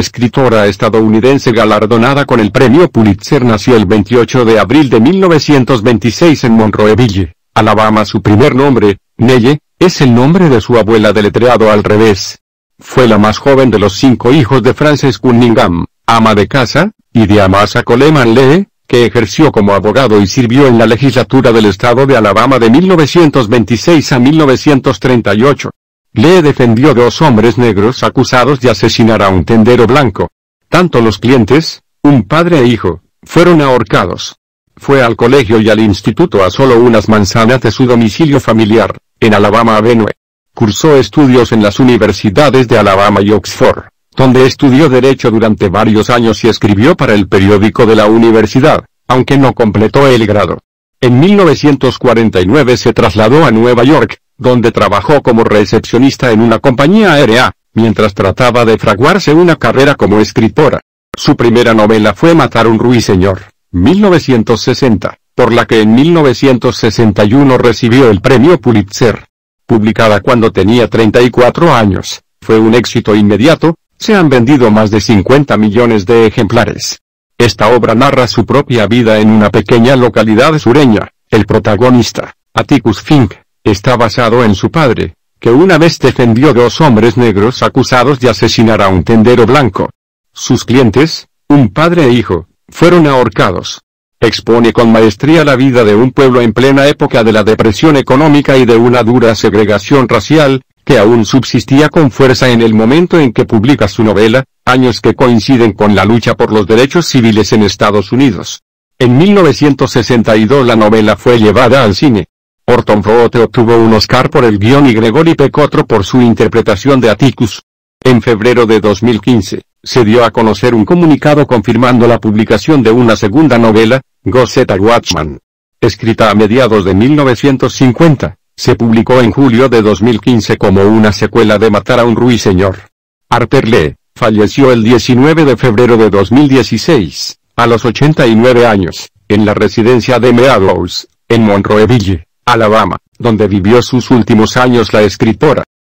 escritora estadounidense galardonada con el premio Pulitzer, nació el 28 de abril de 1926 en Monroeville, Alabama. Su primer nombre, Nelle, es el nombre de su abuela deletreado al revés. Fue la más joven de los 5 hijos de Frances Cunningham, ama de casa, y de Amasa Coleman Lee, que ejerció como abogado y sirvió en la legislatura del estado de Alabama de 1926 a 1938. Lee defendió 2 hombres negros acusados de asesinar a un tendero blanco. Tanto los clientes, un padre e hijo, fueron ahorcados. Fue al colegio y al instituto a solo unas manzanas de su domicilio familiar, en Alabama Avenue. Cursó estudios en las universidades de Alabama y Oxford, donde estudió Derecho durante varios años y escribió para el periódico de la universidad, aunque no completó el grado. En 1949 se trasladó a Nueva York, donde trabajó como recepcionista en una compañía aérea, mientras trataba de fraguarse una carrera como escritora. Su primera novela fue Matar un ruiseñor, 1960, por la que en 1961 recibió el premio Pulitzer. Publicada cuando tenía 34 años, fue un éxito inmediato. Se han vendido más de 50 millones de ejemplares. Esta obra narra su propia vida en una pequeña localidad sureña. El protagonista, Atticus Finch, está basado en su padre, que una vez defendió 2 hombres negros acusados de asesinar a un tendero blanco. Sus clientes, un padre e hijo, fueron ahorcados. Expone con maestría la vida de un pueblo en plena época de la depresión económica y de una dura segregación racial, que aún subsistía con fuerza en el momento en que publica su novela, años que coinciden con la lucha por los derechos civiles en Estados Unidos. En 1962 la novela fue llevada al cine. Orton Foote obtuvo un Oscar por el guión y Gregory Peck otro por su interpretación de Atticus. En febrero de 2015, se dio a conocer un comunicado confirmando la publicación de una segunda novela, Goseta Watchman. Escrita a mediados de 1950. Se publicó en julio de 2015 como una secuela de Matar a un ruiseñor. Harper Lee falleció el 19 de febrero de 2016, a los 89 años, en la residencia de Meadows, en Monroeville, Alabama, donde vivió sus últimos años la escritora.